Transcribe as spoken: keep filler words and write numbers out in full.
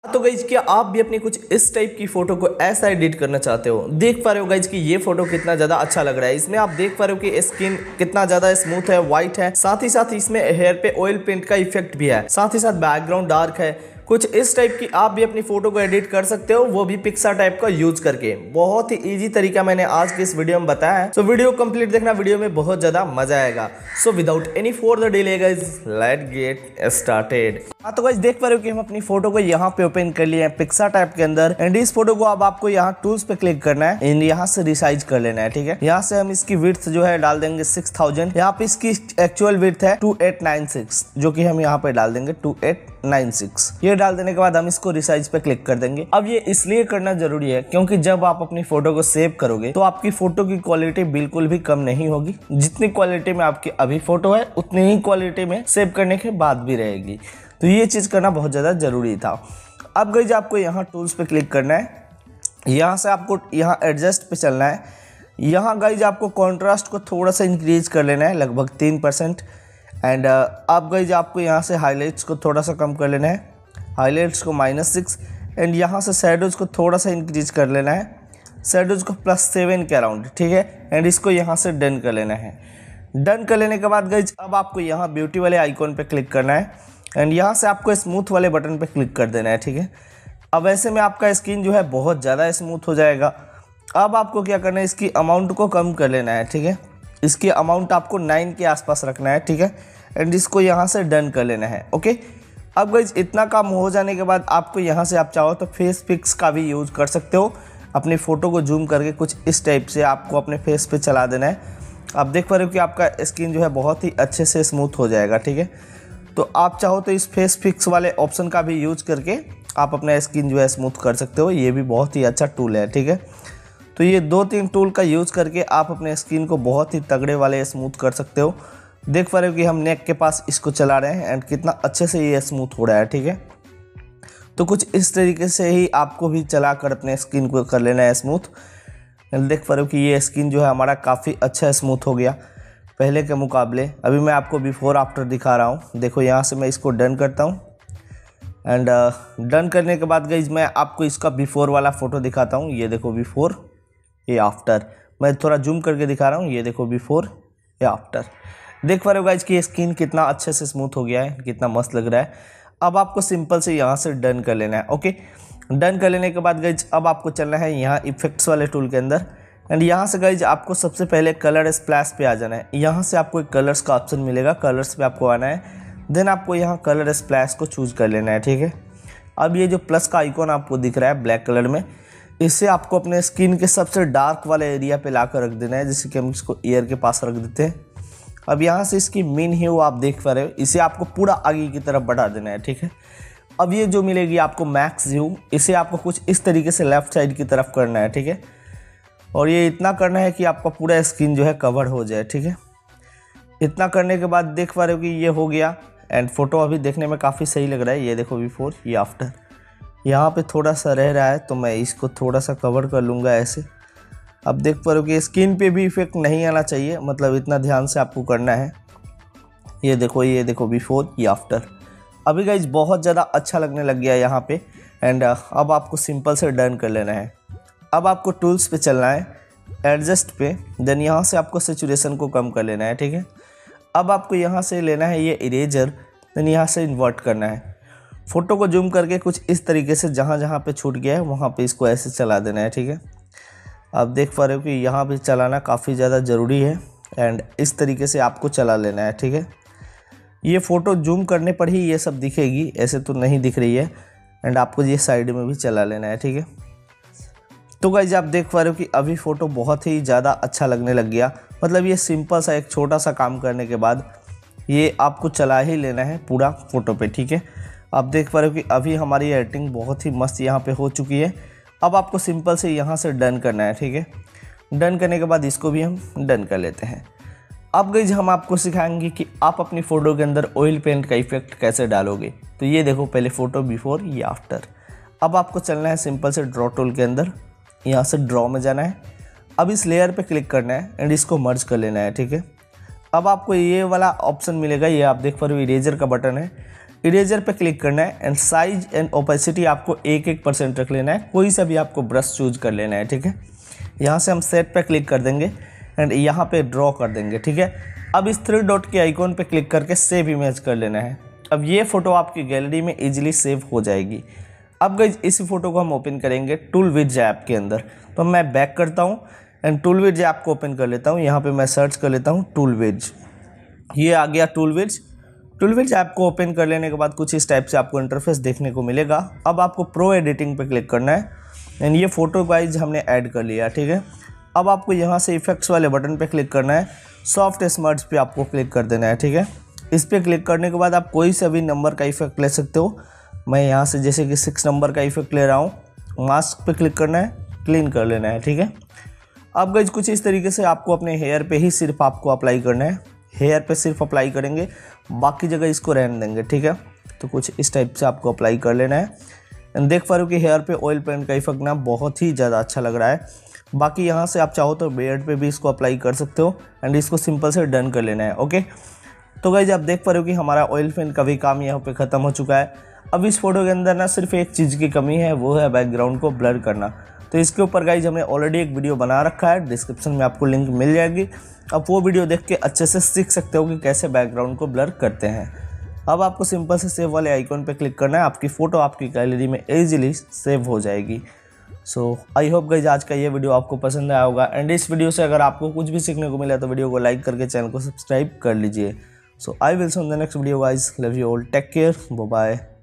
तो गाइज क्या आप भी अपनी कुछ इस टाइप की फोटो को ऐसा एडिट करना चाहते हो। देख पा रहे हो गाइज कि ये फोटो कितना ज्यादा अच्छा लग रहा है। इसमें आप देख पा रहे हो कि स्किन कितना ज्यादा स्मूथ है, व्हाइट है, साथ ही साथ इसमें हेयर पे ऑयल पेंट का इफेक्ट भी है, साथ ही साथ बैकग्राउंड डार्क है। कुछ इस टाइप की आप भी अपनी फोटो को एडिट कर सकते हो, वो भी पिक्सार टाइप का यूज करके। बहुत ही इजी तरीका मैंने आज के इस वीडियो में बताया है। सो वीडियो कंप्लीट देखना, वीडियो में बहुत ज्यादा मजा आएगा। So without any further delay guys let's get started. हाँ तो गाइज देख पा रहे हो कि हम अपनी फोटो को यहाँ पे ओपन कर लिए हैं पिक्सार टाइप के अंदर। एंड इस फोटो को अब आपको यहाँ टूल्स पे क्लिक करना है एंड यहाँ से रिसाइज कर लेना है। ठीक है, यहाँ से हम इसकी विड्थ जो है डाल देंगे सिक्स थाउजेंड। यहाँ पे इसकी एक्चुअल विड्थ है टू एट नाइन सिक्स, जो कि हम यहाँ पे डाल देंगे टू एट नाइन सिक्स। ये डाल देने के बाद हम इसको रिसाइज पे क्लिक कर देंगे। अब ये इसलिए करना जरूरी है क्योंकि जब आप अपनी फोटो को सेव करोगे तो आपकी फोटो की क्वालिटी बिल्कुल भी कम नहीं होगी। जितनी क्वालिटी में आपकी अभी फोटो है उतनी ही क्वालिटी में सेव करने के बाद भी रहेगी। तो ये चीज करना बहुत ज्यादा जरूरी था। अब गाइस आपको यहाँ टूल्स पे क्लिक करना है, यहाँ से आपको यहाँ एडजस्ट पे चलना है। यहाँ गाइस आपको कॉन्ट्रास्ट को थोड़ा सा इंक्रीज कर लेना है, लगभग तीन परसेंट। एंड अब गाइस आपको यहाँ से हाईलाइट्स को थोड़ा सा कम कर लेना है, हाईलाइट्स को माइनस सिक्स। एंड यहाँ से शैडोज को थोड़ा सा इंक्रीज कर लेना है, शैडोज को प्लस सेवन के अराउंड। ठीक है, एंड इसको यहाँ से डन कर लेना है। डन कर लेने के बाद गाइस अब आपको यहाँ ब्यूटी वाले आइकॉन पे क्लिक करना है एंड यहाँ से आपको स्मूथ वाले बटन पे क्लिक कर देना है। ठीक है, अब ऐसे में आपका स्किन जो है बहुत ज़्यादा स्मूथ हो जाएगा। अब आपको क्या करना है, इसकी अमाउंट को कम कर लेना है। ठीक है, इसकी अमाउंट आपको नाइन के आसपास रखना है। ठीक है, एंड इसको यहाँ से डन कर लेना है। ओके, अब गाइस इतना काम हो जाने के बाद आपको यहाँ से आप चाहो तो फेस पिक्स का भी यूज़ कर सकते हो। अपनी फ़ोटो को जूम करके कुछ इस टाइप से आपको अपने फेस पे चला देना है। आप देख पा रहे हो कि आपका स्किन जो है बहुत ही अच्छे से स्मूथ हो जाएगा। ठीक है, तो आप चाहो तो इस फेस पिक्स वाले ऑप्शन का भी यूज करके आप अपना स्किन जो है स्मूथ कर सकते हो। ये भी बहुत ही अच्छा टूल है। ठीक है, तो ये दो तीन टूल का यूज़ करके आप अपने स्किन को बहुत ही तगड़े वाले स्मूथ कर सकते हो। देख पा रहे हो कि हम नेक के पास इसको चला रहे हैं एंड कितना अच्छे से ये स्मूथ हो रहा है। ठीक है, तो कुछ इस तरीके से ही आपको भी चला कर अपने स्किन को कर लेना है स्मूथ। देख पा रहे हो कि ये स्किन जो है हमारा काफ़ी अच्छा स्मूथ हो गया पहले के मुकाबले। अभी मैं आपको बिफोर आफ्टर दिखा रहा हूँ। देखो यहाँ से मैं इसको डन करता हूँ एंड डन करने के बाद गाइज मैं आपको इसका बिफोर वाला फ़ोटो दिखाता हूँ। ये देखो बिफोर, ये आफ्टर। मैं थोड़ा जूम करके दिखा रहा हूँ। ये देखो बिफोर, ये आफ्टर। देख पा रहे हो गाइज कि स्किन कितना अच्छे से स्मूथ हो गया है, कितना मस्त लग रहा है। अब आपको सिंपल से यहाँ से डन कर लेना है। ओके, डन कर लेने के बाद गाइज अब आपको चलना है यहाँ इफेक्ट्स वाले टूल के अंदर एंड यहाँ से गाइज आपको सबसे पहले कलर स्प्लैश पे आ जाना है। यहाँ से आपको एक कलर्स का ऑप्शन मिलेगा, कलर्स पे आपको आना है। देन आपको यहाँ कलर स्प्लैश को चूज कर लेना है। ठीक है, अब ये जो प्लस का आइकॉन आपको दिख रहा है ब्लैक कलर में, इससे आपको अपने स्किन के सबसे डार्क वाले एरिया पे ला कर रख देना है, जैसे कि हम इसको ईयर के पास रख देते हैं। अब यहाँ से इसकी मीन ह्यू आप देख पा रहे हो, इसे आपको पूरा आगे की तरफ बढ़ा देना है। ठीक है, अब ये जो मिलेगी आपको मैक्स ह्यू, इसे आपको कुछ इस तरीके से लेफ्ट साइड की तरफ करना है। ठीक है, और ये इतना करना है कि आपका पूरा स्किन जो है कवर हो जाए। ठीक है, इतना करने के बाद देख पा रहे हो कि ये हो गया एंड फोटो अभी देखने में काफ़ी सही लग रहा है। ये देखो बिफोर, ये आफ्टर। यहाँ पे थोड़ा सा रह रहा है तो मैं इसको थोड़ा सा कवर कर लूँगा ऐसे। अब देख पा रहे हो कि स्किन पे भी इफेक्ट नहीं आना चाहिए, मतलब इतना ध्यान से आपको करना है। ये देखो, ये देखो बिफोर, ये आफ्टर। अभी गाइज बहुत ज़्यादा अच्छा लगने लग गया यहाँ पे एंड अब आपको सिंपल से डन कर लेना है। अब आपको टूल्स पे चलना है, एडजस्ट पे। देन यहाँ से आपको सैचुरेशन को कम कर लेना है। ठीक है, अब आपको यहाँ से लेना है ये इरेजर। देन यहाँ से इन्वर्ट करना है, फ़ोटो को जूम करके कुछ इस तरीके से जहाँ जहाँ पे छूट गया है वहाँ पे इसको ऐसे चला देना है। ठीक है, आप देख पा रहे हो कि यहाँ भी चलाना काफ़ी ज़्यादा ज़रूरी है एंड इस तरीके से आपको चला लेना है। ठीक है, ये फ़ोटो जूम करने पर ही ये सब दिखेगी, ऐसे तो नहीं दिख रही है। एंड आपको ये साइड में भी चला लेना है। ठीक है, तो गाइज आप देख पा रहे हो कि अभी फ़ोटो बहुत ही ज़्यादा अच्छा लगने लग गया। मतलब ये सिंपल सा एक छोटा सा काम करने के बाद ये आपको चला ही लेना है पूरा फ़ोटो पे। ठीक है, आप देख पा रहे हो कि अभी हमारी एडिटिंग बहुत ही मस्त यहाँ पे हो चुकी है। अब आपको सिंपल से यहाँ से डन करना है। ठीक है, डन करने के बाद इसको भी हम डन कर लेते हैं। अब गाइज हम आपको सिखाएंगे कि आप अपनी फ़ोटो के अंदर ऑयल पेंट का इफेक्ट कैसे डालोगे। तो ये देखो पहले फ़ोटो बिफोर, ये आफ्टर। अब आपको चलना है सिंपल से ड्रॉ टूल के अंदर, यहाँ से ड्रॉ में जाना है। अब इस लेयर पे क्लिक करना है एंड इसको मर्ज कर लेना है। ठीक है, अब आपको ये वाला ऑप्शन मिलेगा, ये आप देख पा रहे हो इरेजर का बटन है। इरेजर पे क्लिक करना है एंड साइज एंड ओपेसिटी आपको एक एक परसेंट रख लेना है। कोई सा भी आपको ब्रश चूज कर लेना है, ठीक है। यहाँ से हम सेट पे क्लिक कर देंगे एंड यहाँ पे ड्रॉ कर देंगे, ठीक है। अब इस थ्री डॉट के आइकॉन पे क्लिक करके सेव इमेज कर लेना है। अब ये फ़ोटो आपकी गैलरी में इजीली सेव हो जाएगी। अब गाइस इस फोटो को हम ओपन करेंगे टूलविड्स ऐप के अंदर। तो मैं बैक करता हूँ एंड टूलविड्स ऐप को ओपन कर लेता हूँ। यहाँ पे मैं सर्च कर लेता हूँ टूलविड्स, ये आ गया टूलविड्स। टूलविड्स ऐप को ओपन कर लेने के बाद कुछ इस टाइप से आपको इंटरफेस देखने को मिलेगा। अब आपको प्रो एडिटिंग पे क्लिक करना है एंड ये फ़ोटो गाइस हमने ऐड कर लिया, ठीक है। अब आपको यहाँ से इफेक्ट्स वाले बटन पे क्लिक करना है, सॉफ्ट स्मर्ज पे आपको क्लिक कर देना है, ठीक है। इस पर क्लिक करने के बाद आप कोई सा भी नंबर का इफेक्ट ले सकते हो। मैं यहाँ से जैसे कि सिक्स नंबर का इफेक्ट ले रहा हूँ। मास्क पे क्लिक करना है, क्लीन कर लेना है, ठीक है। अब गाइस कुछ इस तरीके से आपको अपने हेयर पे ही सिर्फ आपको अप्लाई करना है। हेयर पे सिर्फ अप्लाई करेंगे, बाकी जगह इसको रहने देंगे, ठीक है। तो कुछ इस टाइप से आपको अप्लाई कर लेना है एंड देख पा रहे हो कि हेयर पे ऑयल पेंट का इफेक्ट ना बहुत ही ज़्यादा अच्छा लग रहा है। बाकी यहाँ से आप चाहो तो बियर्ड पे भी इसको अप्लाई कर सकते हो एंड इसको सिंपल से डन कर लेना है, ओके। तो गाइस आप देख पा रहे हो कि हमारा ऑयल पेंट का भी काम यहाँ पे ख़त्म हो चुका है। अब इस फोटो के अंदर ना सिर्फ एक चीज़ की कमी है, वो है बैकग्राउंड को ब्लर करना। तो इसके ऊपर गाइज हमने ऑलरेडी एक वीडियो बना रखा है, डिस्क्रिप्शन में आपको लिंक मिल जाएगी। अब वो वीडियो देख के अच्छे से सीख सकते हो कि कैसे बैकग्राउंड को ब्लर करते हैं। अब आपको सिंपल से सेव वाले आइकॉन पे क्लिक करना है, आपकी फ़ोटो आपकी गैलरी में ईजिली सेव हो जाएगी। सो आई होप गाइज आज का ये वीडियो आपको पसंद आया होगा एंड इस वीडियो से अगर आपको कुछ भी सीखने को मिला तो वीडियो को लाइक करके चैनल को सब्सक्राइब कर लीजिए। So I will see in the next video guys, love you all, take care, bye bye.